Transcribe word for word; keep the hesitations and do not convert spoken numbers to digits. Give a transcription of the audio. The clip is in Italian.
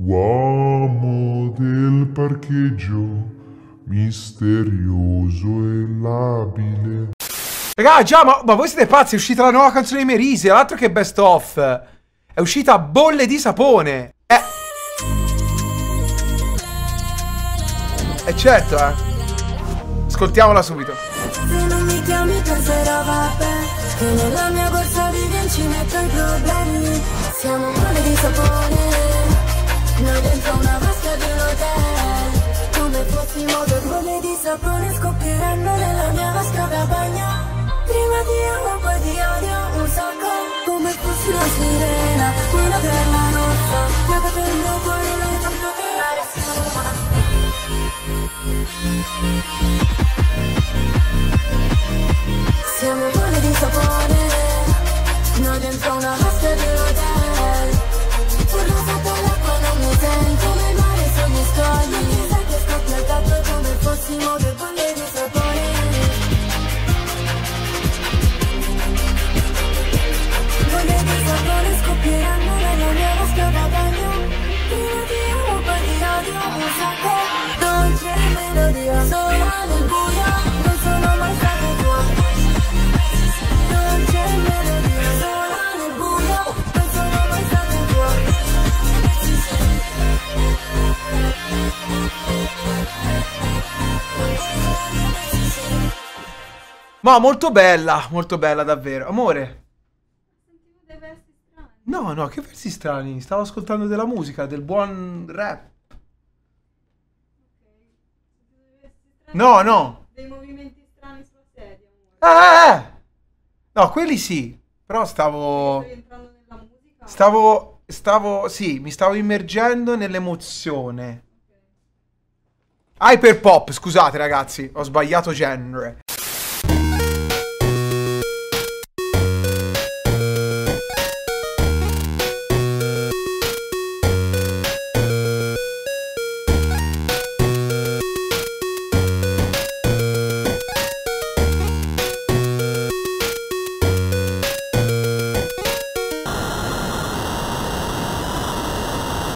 Uomo del parcheggio, misterioso e labile. Raga, già, ma, ma voi siete pazzi, è uscita la nuova canzone di Merise, altro che best of. È uscita a bolle di sapone. Eh. E certo, eh. Ascoltiamola subito. Se non mi chiami penserò vabbè, che nella mia borsa di vin ci metto i problemi. Siamo bolle di sapone, noi dentro una vasca di un hotel. Come fossimo due bolle di sapone scoppieranno nella mia vasca da bagno. Prima ti amo, poi ti odio un sacco. Come fossi una sirena, una perla rossa. Poi capendo cuore non faccio tirare siamo bolle di sapone, noi dentro una vasca di un hotel. Urlo sotto l'acqua, non mi sento nel mare sugli scogli. Mi sa che scoppia il tatto come fossimo due bolle di sapone. Bolle di sapone scoppieranno nella mia vasca da bagno. Prima ti amo, poi ti odio un sacco. Dolce melodia, sola nel buio, non sono mai stato tua. Dolce melodia, sola nel buio, non sono mai stato tua. Ma molto bella, molto bella davvero. Amore. Sentivo dei versi strani. No, no, che versi strani. Stavo ascoltando della musica, del buon rap. Ok. Sentivo dei versi strani. No, no. Dei movimenti strani sulla sedia, amore. Eh, eh. No, quelli sì. Però stavo... Sto rientrando nella musica. Stavo... Stavo... Sì, mi stavo immergendo nell'emozione. Ok. Hyperpop, scusate ragazzi, ho sbagliato genere.